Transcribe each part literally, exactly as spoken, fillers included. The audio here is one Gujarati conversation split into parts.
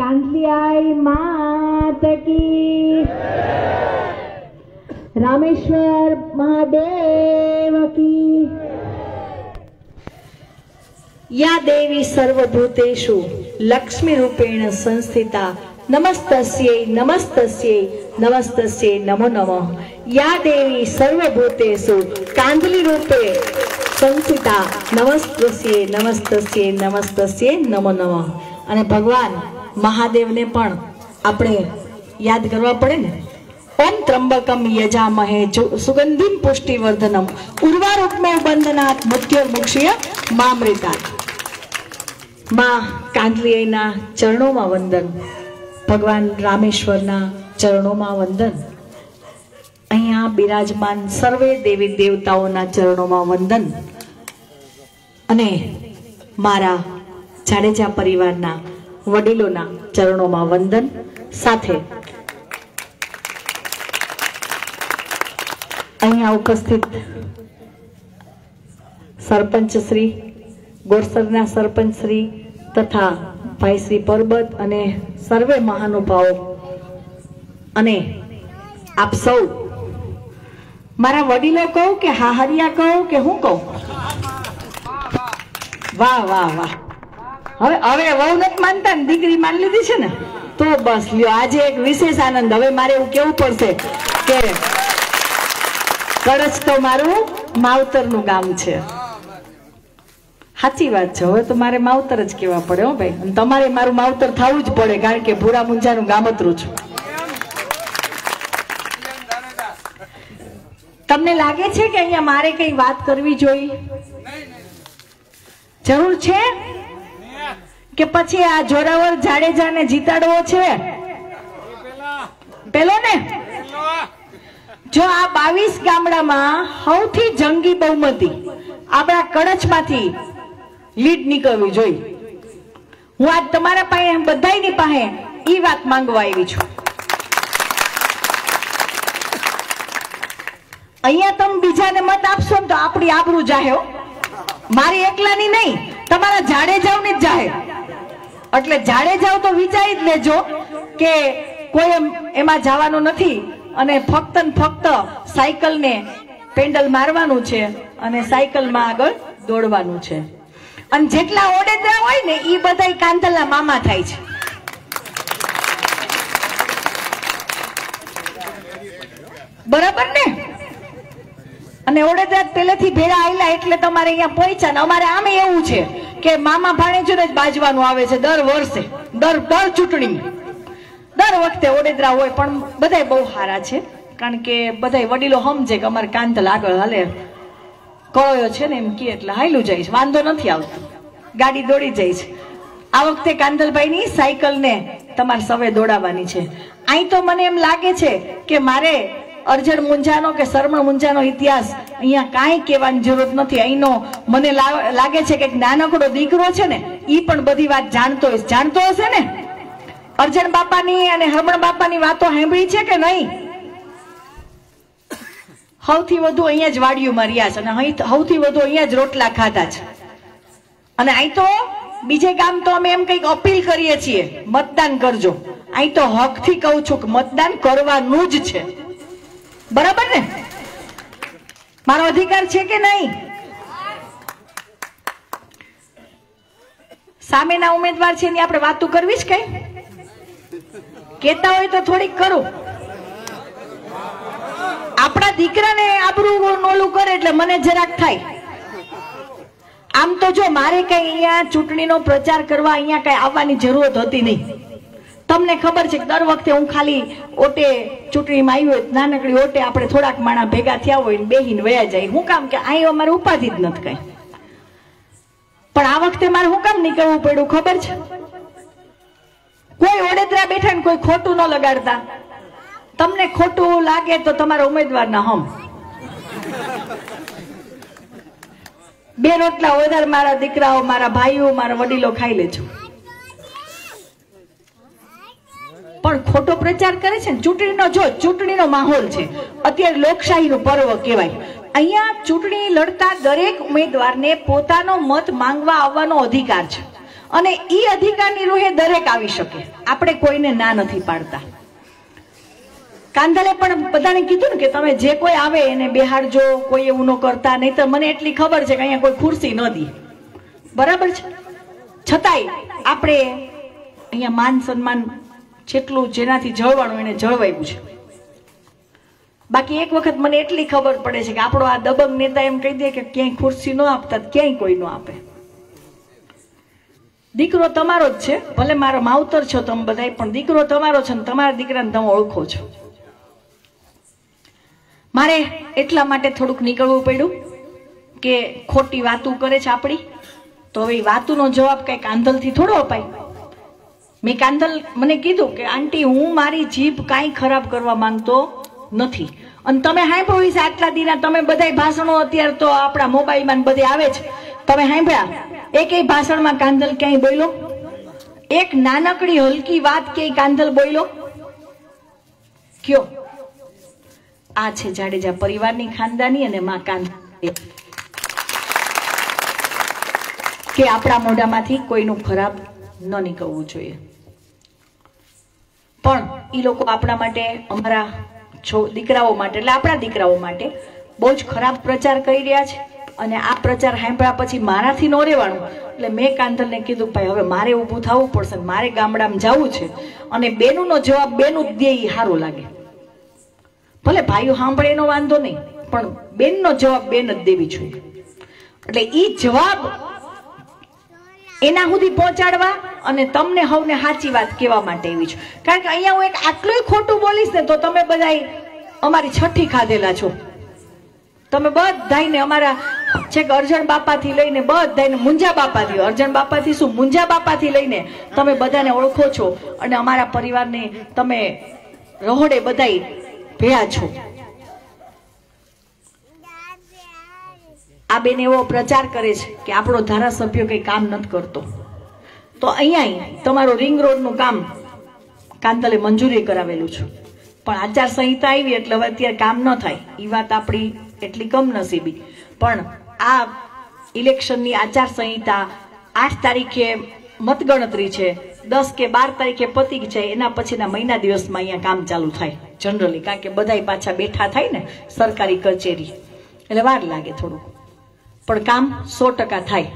कांदलियाई मात की, रामेश्वर महादेव की। या देवी सर्वभूतेषु लक्ष्मी रूपेण संस्थिता, नमस्तस्यै नमस्तस्यै नमस्तस्यै नमो नमः। या देवी सर्वभूतेषु कांदली रूपे संस्थिता, नमस्तस्यै नमस्तस्यै नमस्तस्यै नमो नमः। અને ભગવાન મહાદેવને પણ આપણે યાદ કરવા પડે ને। ઓમ ત્રંબકમ યજામહે સુગંધિમ પુષ્ટિવર્ધનમ ઉર્વારુકમે બંધનાથ મૃત્યુર્મુક્ષીય મામૃતાત। માં કાંદલીના ચરણોમાં વંદન, ભગવાન રામેશ્વરના ચરણોમાં વંદન, અહીંયા બિરાજમાન સર્વે દેવી દેવતાઓના ચરણોમાં વંદન અને મારા જાડેજા પરિવારના વડીલોના ચરણોમાં વંદન સાથે અહીંયા ઉપસ્થિત સરપંચ શ્રી, ગોરસરના સરપંચ શ્રી તથા ભાઈ શ્રી પરબત અને સર્વે મહાનુભાવો અને આપ સૌ મારા વડીલો કહું કે હાહરિયા કહું કે હું કહું? વાહ વાહ વાહ। હવે હવે વહુ નથી માનતા ને, દીકરી માની લીધી છે ને, તો બસ લ્યો આજે એક વિશેષ આનંદ। હવે મારે એવું કેવું પડશે કે કડચ તો મારું માવતરનું ગામ છે। સાચી વાત છે, હવે તો મારે માવતર જ કહેવા પડે હો ભાઈ, અને તમારે મારું માવતર થવું જ પડે, કારણ કે ભૂરા મુંજાનું ગામતરું છું। તમને લાગે છે કે અહીંયા મારે કઈ વાત કરવી જોઈએ? જરૂર છે કે પછી આ જોરાવર જાડેજાને જીતાડવો છે? પેલો ને, જો આ બાવીસ ગામડામાં સૌથી જંગી બહુમતી આપણા કડચમાંથી લીડ નીકળવી જોઈએ। હું આજ તમારા પાસે બધાની પાસે ઈ વાત માંગવા આવી છું। અહીંયા તમે બીજાને મત આપશો ને તો આપણી આબરૂ જાહે, મારી એકલાની નહીં, તમારા જાડેજાવની જ જાહે। એટલે જાડેજાવ તો વિચારી જ લેજો કે કોઈ એમાં જવાનું નથી અને ફક્ત ને ફક્ત સાયકલને પેન્ડલ મારવાનું છે અને સાયકલમાં આગળ દોડવાનું છે। અને જેટલા ઓડેદરા હોય ને એ બધા કાંદલના મામા થાય છે। બરાબર ને? અને ઓડેદરા પેલેથી ભેળા આવેલા એટલે તમારે અહીંયા પહોંચ્યા ને। અમારે આમે એવું છે કે મામા ભાણેજોને જ બાજવાનું આવે છે દર વર્ષે, દર દર ચૂંટણી, દર વખતે ઓડેદરા હોય। પણ બધા બહુ સારા છે, કારણ કે બધા વડીલો સમજે કે અમારે કાંદલ આગળ હાલે, કળોયો છે ને એમ કે એટલે હાયલું જાય છે, વાંધો નથી આવતો, ગાડી દોડી જાય છે। આ વખતે કાંદલભાઈની સાયકલને તમારે સવે દોડાવવાની છે। અહીં તો મને એમ લાગે છે કે મારે અરજણ મુંજાનો કે શરમણ મુંજાનો ઇતિહાસ અહીંયા કાંઈ કહેવાની જરૂર નથી। અહીંનો મને લાગે છે કે નાનકડો દીકરો છે ને ઈ પણ બધી વાત જાણતો હશે, જાણતો હશે ને? અરજણ બાપાની અને હરમણ બાપાની વાતો સાંભળી છે કે નહીં? સૌથી વધુ અહીંયા જ વાડીઓમાં રહ્યા છે અને સૌથી વધુ અહીંયા જ રોટલા ખાધા છે। અને અહીં તો બીજે ગામ તો અમે એમ કઈક અપીલ કરીએ છીએ, મતદાન કરજો। અહીં તો હકથી કહું છું કે મતદાન કરવાનું જ છે। બરાબર ને? મારો અધિકાર છે કે નહીં? સામેના ઉમેદવાર છે એની આપણે વાતો કરવી જ કઈ? કેતા હોય તો થોડીક કરું। આપણા દીકરાને આબરૂ નોલું કરે એટલે મને જરાક થાય। આમ તો જો મારે કઈ અહીંયા ચૂંટણીનો પ્રચાર કરવા અહીંયા કઈ આવવાની જરૂરત હતી નહીં। તમને ખબર છે કે દર વખતે હું ખાલી ઓટે ચૂંટણીમાં આવી હોય, નાનકડી ઓટે આપણે થોડાક માણા ભેગા થયા હોય ને બેહીને વયા જાય। હું કામ કે અહીં અમારે ઉપાધિ જ નથી કઈ। પણ આ વખતે મારે હું કામ નીકળવું પડ્યું ખબર છે? કોઈ ઓડેદરા બેઠા ને કોઈ ખોટું ન લગાડતા। તમને ખોટું લાગે તો તમારા ઉમેદવારના હમ બે રોટલા વધારે મારા દીકરાઓ, મારા ભાઈઓ, મારા વડીલો ખાઈ લેજો। પણ ખોટો પ્રચાર કરે છે ને। ચૂંટણીનો જો ચૂંટણીનો માહોલ છે, અત્યારે લોકશાહીનું પર્વ કહેવાય। અહીંયા ચૂંટણી લડતા દરેક ઉમેદવારને પોતાનો મત માંગવા આવવાનો અધિકાર છે। અને ઈ અધિકારની રૂહે દરેક આવી શકે, આપણે કોઈને ના નથી પાડતા. કાંધલે પણ બધાને કીધું ને કે તમે જે કોઈ આવે એને બેહાડજો, કોઈ એવું ન કરતા, નહીં તો મને એટલી ખબર છે કે અહીંયા કોઈ ખુરશી ન દી, બરાબર છે. છતાંય આપણે અહીંયા માન સન્માન જેટલું જેનાથી જળવાનું એને જળવાયું છે. બાકી એક વખત મને એટલી ખબર પડે છે કે આપણો આ દબંગ નેતા એમ કહી દે કે ક્યાંય ખુરશી ન આપતા, ક્યાંય કોઈ ન આપે. દીકરો તમારો જ છે, ભલે મારો માવતર છો તમે બધા, પણ દીકરો તમારો છે ને તમારા દીકરાને તમે ઓળખો છો. મારે એટલા માટે થોડુંક નીકળવું પડ્યું કે ખોટી વાતું કરે છે આપણી, તો હવે વાતુનો જવાબ કઈ કાંધલથી થોડો અપાય. મેં કાંધલ મને કીધું કે આંટી હું મારી જીભ કાંઈ ખરાબ કરવા માંગતો નથી, અને તમે સાંભળ્યું છે આટલા દિના તમે બધા ભાષણો અત્યારે તો આપણા મોબાઈલમાં બધે આવે છે, તમે સાંભળ્યા એકેય ભાષણમાં કાંધલ ક્યાંય બોલ્યો? એક નાનકડી હલકી વાત ક્યાંય કાંધલ બોલ્યો? કયો? આ છે જાડેજા પરિવારની ખાનદાની અને માં કાંધલ, કે આપણા મોઢામાંથી કોઈનું ખરાબ ન નીકળવું જોઈએ. પણ એ લોકો આપણા માટે, અમારા દીકરાઓ માટે, એટલે આપણા દીકરાઓ માટે બહુ જ ખરાબ પ્રચાર કરી રહ્યા છે. અને આ પ્રચાર સાંભળ્યા પછી મારાથી ન રહેવાનું, એટલે મેં કાંધલને કીધું ભાઈ હવે મારે ઊભું થવું પડશે, મારે ગામડામાં જવું છે, અને બેનુંનો જવાબ બેનું જ દે એ સારું લાગે. ભલે ભાઈઓ સાંભળે એનો વાંધો નહીં, પણ બેનનો જવાબ બેન જ દેવી જોઈએ. એટલે એ જવાબ એના સુધી પહોંચાડવા અને તમને હવને સાચી વાત કહેવા માટે આવી છું. કારણ કે અહીંયા હું એક આટલું ખોટું બોલીશ ને તો તમે બધા અમારી છઠ્ઠી ખાધેલા છો. તમે બધાને અમારા છેક અર્જણ બાપાથી લઈને બધાને મુંજા બાપાથી, અર્જણ બાપાથી શું મુંજા બાપાથી લઈને તમે બધાને ઓળખો છો, અને અમારા પરિવારને તમે રહોડે બધાય ભેયા છો. આ બેન એવો પ્રચાર કરે છે કે આપણો ધારાસભ્ય કઈ કામ નથી કરતો, તો અહીંયા તમારો રિંગ રોડ નું કામ કાંધલે મંજૂરી કરાવેલું છે, પણ આચાર સંહિતા આવી એટલે હવે અત્યારે કામ ન થાય. એ વાત આપણી એટલી કમનસીબી, પણ આ ઇલેક્શનની આચાર સંહિતા આઠ તારીખે મતગણતરી છે, દસ કે બાર તારીખે પતી છે, એના પછીના મહિના દિવસમાં અહીંયા કામ ચાલુ થાય જનરલી, કારણ કે બધા પાછા બેઠા થાય ને સરકારી કચેરી, એટલે વાર લાગે થોડુંક, પણ કામ સો ટકા થાય.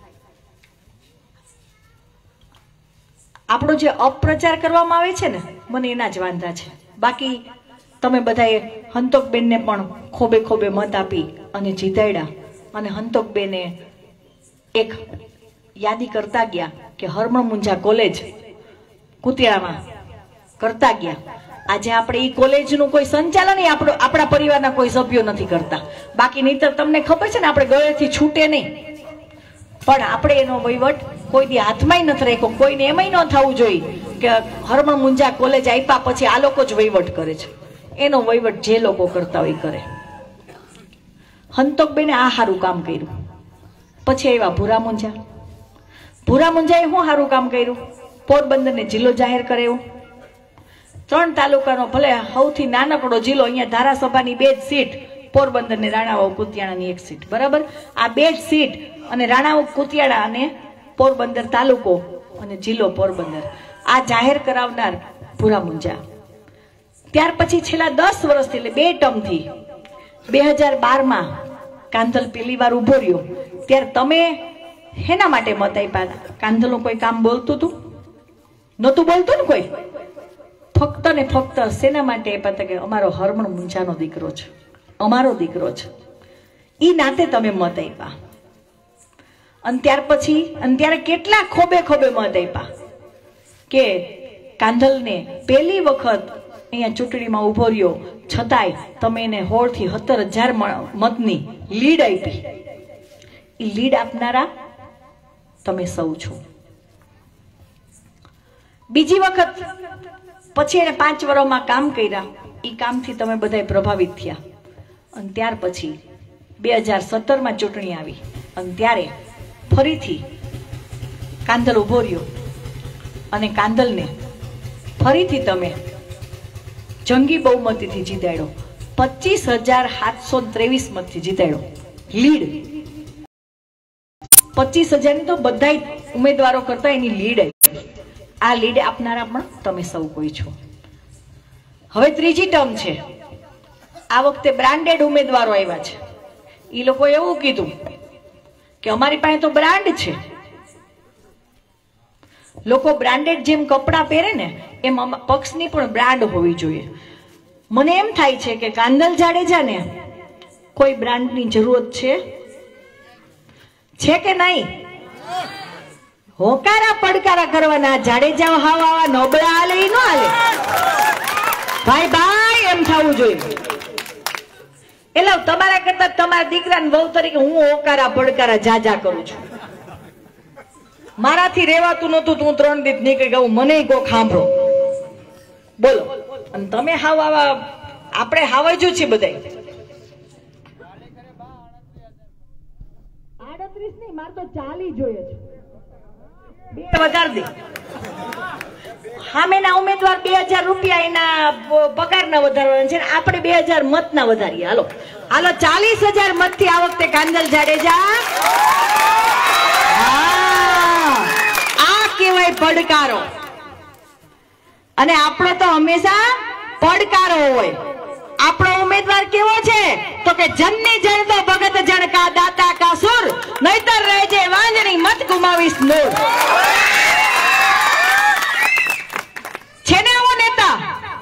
આપણો જે અપપ્રચાર કરવામાં આવે છે ને મને એના જ વાંધા છે. બાકી તમે બધાએ હંતોકબેનને પણ ખોબે ખોબે મત આપી અને જીતાડ્યા, અને હંતોકબેને એક યાદી કરતા ગયા કે હરમણ મુંજા કોલેજ કુતિયામાં કરતા ગયા. આજે આપણે એ કોલેજનું કોઈ સંચાલન આપણો આપણા પરિવારના કોઈ સભ્યો નથી કરતા. બાકી નહીં તો તમને ખબર છે ને આપણે ગળેથી છૂટે નહીં, પણ આપણે એનો વહીવટ કોઈ દી હાથમાં નથી રાખ્યો. કોઈને એમાંય ન થવું જોઈએ કે હરમણ મુંજા કોલેજ આપ્યા પછી આ લોકો જ વહીવટ કરે છે. એનો વહીવટ જે લોકો કરતા હોય કરે. હંતોકબેને આ સારું કામ કર્યું. પછી આવ્યા ભૂરા મુંજા. ભૂરા મુંજાએ શું સારું કામ કર્યું? પોરબંદરને જિલ્લો જાહેર કર્યો. ત્રણ તાલુકાનો ભલે સૌથી નાનકડો જિલ્લો, અહીંયા ધારાસભાની બે જ સીટ, પોરબંદર ને રાણાવાવ કુતિયાણાની એક સીટ, બરાબર. આ બે જ સીટ, અને રાણાવાવ કુતિયાણા અને પોરબંદર તાલુકો અને જિલ્લો પોરબંદર આ જાહેર કરાવનાર ભૂરા મુંજા. ત્યાર પછી છેલ્લા દસ વર્ષથી, એટલે બે ટર્મથી બે હજાર બાર માં કાંધલ પહેલી વાર ઉભો રહ્યો, ત્યારે તમે હેના માટે મત આપ્યા? કાંધલનું કોઈ કામ બોલતું હતું? નહોતું બોલતું ને કોઈ. ફક્ત ને ફક્ત શેના માટે આપ્યા હતા? કે અમારો હરમણ મુંજાનો દીકરો છે, અમારો દીકરો છે, ઈ નાતે તમે મત આપ્યા. અને ત્યાર પછી અને ત્યારે કેટલા ખોબે ખોબે મત આપ્યા કે કાંધલને પહેલી વખત અહીંયા ચૂંટણીમાં ઉભો રહ્યો, છતાંય તમે એને સોળ થી સત્તર હજાર મતની લીડ આપી. એ લીડ આપનારા તમે સૌ છો. બીજી વખત પછી એને પાંચ વર્ષમાં કામ કર્યા, એ કામથી તમે બધા પ્રભાવિત થયા. અને ત્યાર પછી બે હજાર સત્તર માં ચૂંટણી આવી, અને ત્યારે ફરીથી કાંધલ ઉભો રહ્યો, અને કાંધલને ફરીથી તમે જંગી બહુમતીથી જીતાડ્યો. પચીસ હજાર સાતસો ત્રેવીસ મતથી જીતાડ્યો. લીડ પચીસ હજાર ની તો બધા ઉમેદવારો કરતા એની લીડ આવી. આ લીડ આપનારા પણ તમે સૌ કોઈ છો. હવે ત્રીજી ટર્મ છે. આ વખતે બ્રાન્ડેડ ઉમેદવારો આવ્યા છે. એ લોકો એવું કીધું કે અમારી પાસે તો બ્રાન્ડ છે. લોકો બ્રાન્ડેડ જેમ કપડા પહેરે ને એમ પક્ષની પણ બ્રાન્ડ હોવી જોઈએ. મને એમ થાય છે કે કાંદલ જાડેજા ને કોઈ બ્રાન્ડની જરૂરત છે છે કે નહીં? હોકારા પડકારા કરવાના. જાડેજા હાવ આવા નબળા હાલે ઈ ન હાલે. ભાઈ ભાઈ એમ થવું જોઈએ. એટલે તમારા કરતા તમારા દીકરા વહુ તરીકે હું હોકારા પડકારા જાજા કરું છું. મારાથી રેવાતું નતું તું ત્રણ દિવસ નીકળી ગયું. મને કોક સાંભળો બોલો. અને તમે હાવ આવા આપણે હાવજો છે બધા. આડત્રીસ નહીં મારે તો ચાલી જોઈએ છે. બે વધાર દે. સામેના ઉમેદવાર બે હજાર રૂપિયા એના પગાર ના વધારવાના છે. આપણે બે હજાર મત ના વધારીએ. હાલો હાલો ચાલીસ હજાર મત થી આ વખતે કાંદલ જાડેજા. આ કેવાય પડકારો. અને આપણો તો હંમેશા પડકારો હોય. આપણો ઉમેદવાર કેવો છે તો કે જનની જણ તો ભગત જણ કા દાતા કા સુર નહીતર રહેજે વાંજણી મત ગુમાવીશ નૂર. છે ને આવો નેતા?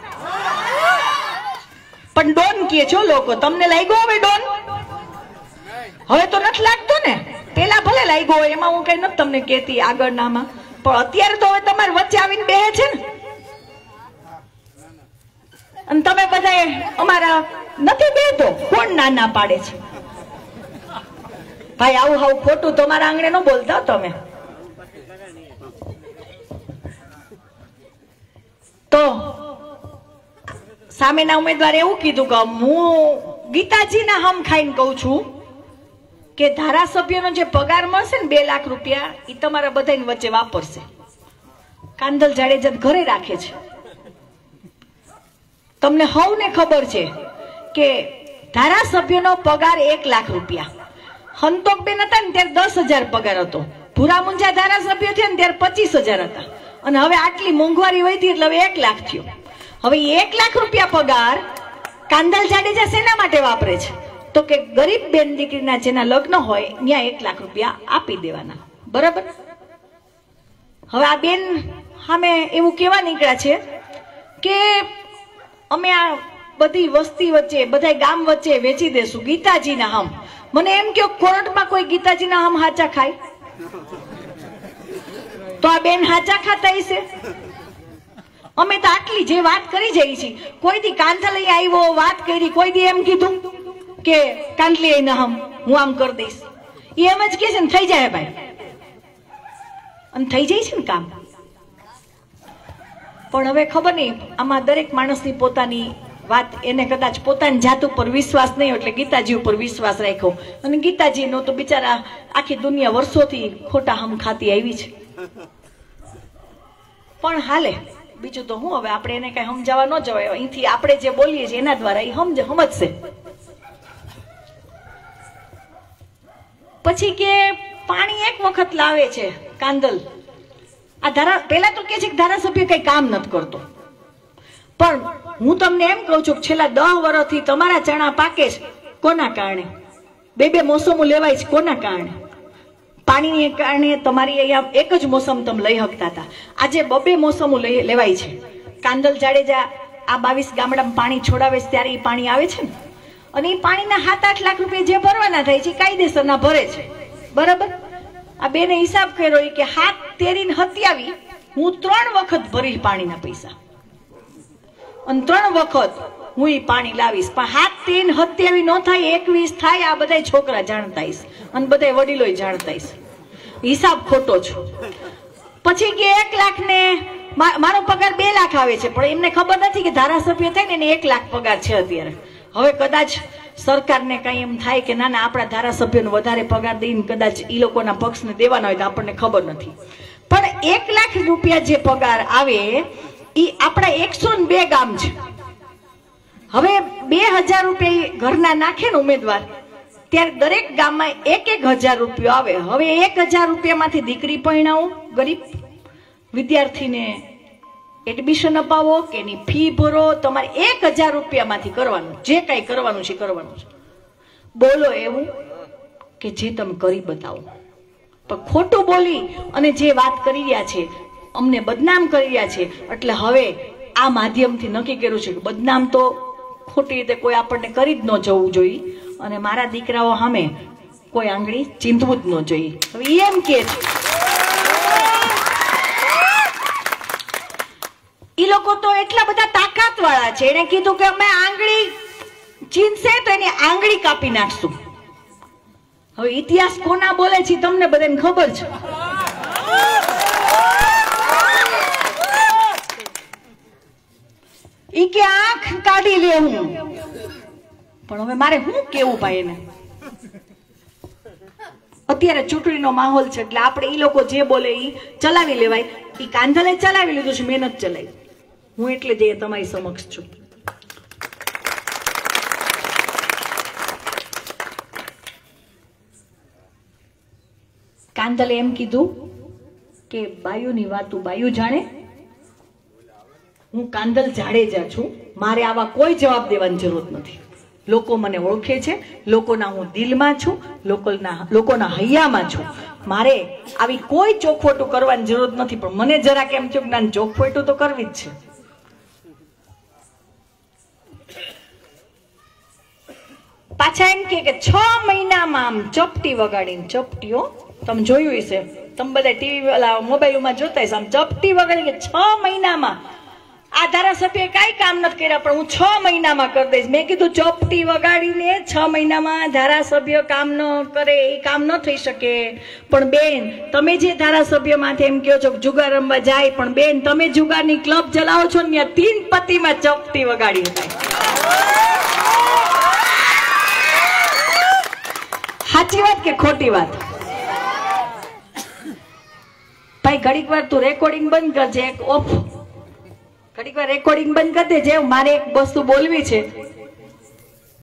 પણ ડોન કે છો લોકો. તમને લાગ્યો હવે ડોન? હવે તો નથી લાગતો ને. પેલા ભલે લાગ્યો હોય એમાં હું કઈ નથી તમને કેતી આગળનામાં. પણ અત્યારે તો હવે તમારી વચ્ચે આવીને બેહે છે ને. અને તમે બધા અમારા નથી બેતો. કોણ ના ના પાડે છે? ભાઈ આવું આવું ખોટું તમારા આંગણે ન બોલતા તમે. તો સામેના ઉમેદવારે એવું કીધું કે હું ગીતાજીના હમ ખાઈને કહું છું કે ધારાસભ્યનો જે પગાર મળશે ને બે લાખ રૂપિયા એ તમારા બધાની વચ્ચે વાપરશે. કાંદલ જાડેજા ઘરે રાખે છે. તમને હવને ખબર છે કે ધારાસભ્યનો પગાર એક લાખ રૂપિયા. હંતોકબેન હતા ને ત્યારે દસ હજાર પગાર હતો. ભૂરા મુંજા ધારાસભ્ય થયા ને ત્યારે પચીસ હજાર હતા. અને હવે આટલી મોંઘવારી વધી એટલે હવે એક લાખ થયો. હવે એક લાખ રૂપિયા પગાર કાંદલ જાડેજા શેના માટે વાપરે છે તો કે ગરીબ બેન દીકરીના જેના લગ્ન હોય ત્યાં એક લાખ રૂપિયા આપી દેવાના. બરાબર. હવે આ બેન સામે એવું કેવા નીકળ્યા છે કે અમે આ બધી વસ્તી વચ્ચે બધા ગામ વચ્ચે વેચી દેશું ગીતાજીના હમ. મને એમ કે કોર્ટમાં કોઈ ગીતાજીના હમ હાચા ખાય તો આ બેન હાચા ખાતા હશે. અમે તો આટલી જે વાત કરી જઈ છીએ. કોઈ દી કાંદલી આવ્યો વાત કરી, કોઈ દી એમ કીધું કે કાંદલી આવીને હમ હું આમ કરી દઈશ. એ એમ જ કે છે ને થઈ જાય ભાઈ. અને થઈ જાય છે ને કામ. પણ હવે ખબર નહીં આમાં દરેક માણસની પોતાની વાત. એને કદાચ પોતાની જાત ઉપર વિશ્વાસ નહીં એટલે ગીતાજી ઉપર વિશ્વાસ રાખ્યો. અને ગીતાજીનો તો બિચારા આખી દુનિયા વર્ષોથી ખોટા હમ ખાતી આવી છે. પણ હાલે બીજું તો હું હવે આપણે એને કઈ સમજાવવા ન જવાય. અહીંથી આપણે જે બોલીએ છીએ એના દ્વારા એ સમજ સમજશે. પછી કે પાણી એક વખત લાવે છે કાંદલ. આ ધારા પેલા તો કે છે કે ધારાસભ્ય કઈ કામ નથી કરતો. પણ હું તમને એમ કહું છું કે છેલ્લા દસ વર્ષથી તમારા ચણા પાકે છે કોના કારણે? બે બે મોસમો લેવાય છે કોના કારણે? પાણીને કારણે. તમારી અહીંયા એક જ મોસમ તમે લઈ શકતા હતા. આજે બબે મોસમો લઈ લેવાય છે. કાંદલ જાડેજા આ બાવીસ ગામડામાં પાણી છોડાવે છે ત્યારે એ પાણી આવે છે ને. અને એ પાણીના સાત આઠ લાખ રૂપિયા જે ભરવાના થાય છે કાયદેસરના ભરે છે. બરાબર. આ બેને હિસાબ કર્યો કે હાથ તેરીને હત્યાવી હું ત્રણ વખત ભરીશ પાણીના પૈસા. અને ત્રણ વખત હું એ પાણી લાવીશ. પણ હાથ તેરીને હત્યાવી ન થાય એકવીસ થાય આ બધા છોકરા જાણતા હશે અને બધા વડીલો જાણતા હશે. હિસાબ ખોટો છો. પછી કે એક લાખ ને મારો પગાર બે લાખ આવે છે પણ એમને ખબર નથી કે ધારાસભ્ય થાય ને એને એક લાખ પગાર છે અત્યારે. હવે કદાચ સરકારને કઈ એમ થાય કે ના ના આપણા ધારાસભ્યોને વધારે પગાર દઈને કદાચ એ લોકોના પક્ષને દેવાના હોય તો આપણને ખબર નથી. પણ એક લાખ રૂપિયા જે પગાર આવે એ આપણા એકસો ને બે ગામ છે. હવે બે હજાર રૂપિયા ઘરના નાખે ને ઉમેદવાર ત્યારે દરેક ગામમાં એક એક હજાર રૂપિયો આવે. હવે એક હજાર રૂપિયામાંથી દીકરી પરણાવો, ગરીબ વિદ્યાર્થીને એડમિશન અપાવો કે એની ફી ભરો, તમારે એક હજાર રૂપિયામાંથી કરવાનું, જે કઈ કરવાનું છે કરવાનું છે. બોલો એવું કે જે તમે કરી બતાવો. પણ ખોટું બોલી અને જે વાત કરી રહ્યા છે, અમને બદનામ કરી રહ્યા છે. એટલે હવે આ માધ્યમથી નક્કી કર્યું છે કે બદનામ તો ખોટી રીતે કોઈ આપણને કરી જ ન જવું જોઈએ, અને મારા દીકરાઓ સામે કોઈ આંગળી ચીંધવું જ ન જોઈએ. હવે એમ કે ઈ લોકો તો એટલા બધા તાકાત વાળા છે, એને કીધું કે અમે આંગળી ચીંધશે તો એની આંગળી કાપી નાખશું. હવે ઇતિહાસ કોના બોલે છે તમને બધાને ખબર છે. ઈ કે આંખ કાઢી લે હું, પણ હવે મારે શું કેવું ભાઈ એને. અત્યારે ચૂંટણીનો માહોલ છે એટલે આપણે ઈ લોકો જે બોલે ઈ ચલાવી લેવાય. ઈ કાંધલે ચલાવી લીધું છે, મહેનત ચલાવી. હું એટલે જ તમારી સમક્ષ છું. કાંધલે એમ કીધું કે બાયુની વાતું બાયુ જાણે, હું કાંદલ જાડેજા છું, મારે આવા કોઈ જવાબ દેવાની જરૂર નથી. લોકો મને ઓળખે છે, લોકોના હું દિલમાં છું, લોકોના લોકોના હૈયામાં છું. મારે આવી કોઈ ચોખવટું કરવાની જરૂર નથી. પણ મને જરા કેમ થયું જ્ઞાન ચોખવટું તો કરવી જ છે. પાછા એમ કે છ મહિનામાં આમ ચપટી વગાડીને, ચપટીઓ તમે જોયું હશે, તમે બધા ટીવી વાળા મોબાઈલમાં જોતા હશે, આમ ચપટી વગાડી કે છ મહિનામાં આ ધારાસભ્ય કઈ કામ નથી કર્યા પણ હું છ મહિનામાં કરી દઈશ. મેં કીધું ચોપટી વગાડીને છ મહિનામાં ધારાસભ્ય કામ ન કરે એ કામ ન થઈ શકે. પણ બેન તમે જે ધારાસભ્ય માથે એમ કહો છો જુગાર રમવા જાય, પણ બેન તમે જુગારની ક્લબ ચલાવો છો ને ત્યાં તીન પતિમાં ચોપટી વગાડી શકાય. સાચી વાત કે ખોટી વાત? ભાઈ ઘડીક વાર તું રેકોર્ડિંગ બંધ કરજે, એક ઓફ ઘડીક વાર રેકોર્ડિંગ બંધ કરી દેજે. મારે એક વસ્તુ બોલવી છે.